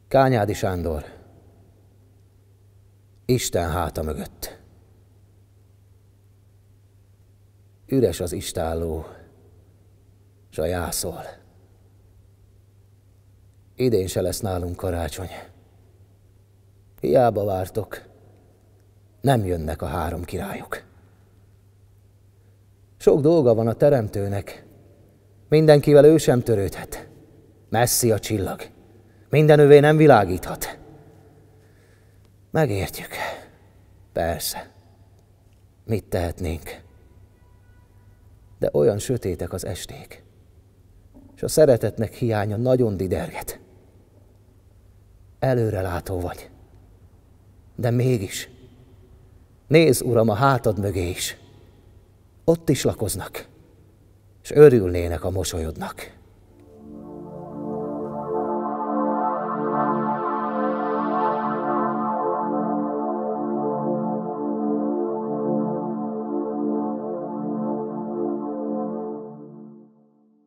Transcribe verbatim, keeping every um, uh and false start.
Kányádi Sándor. Isten háta mögött. Üres az istálló, s a jászol. Idén se lesz nálunk karácsony. Hiába vártok, nem jönnek a három királyok. Sok dolga van a teremtőnek, mindenkivel ő sem törődhet. Messzi a csillag, minden övé nem világíthat. Megértjük, persze, mit tehetnénk. De olyan sötétek az esték, és a szeretetnek hiánya nagyon diderget. Előrelátó vagy, de mégis, nézz, Uram, a hátad mögé is. Ott is lakoznak, és örülnének a mosolyodnak.